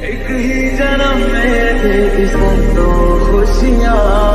एक ही जन्म में थे इस तो खुशियाँ।